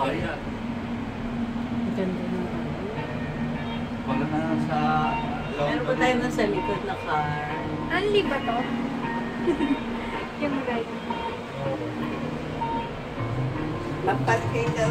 Ayan. Ganda na. Wala na sa... Meron ba tayo na sa likod na car? Only ba to? Yung right. Maparking daw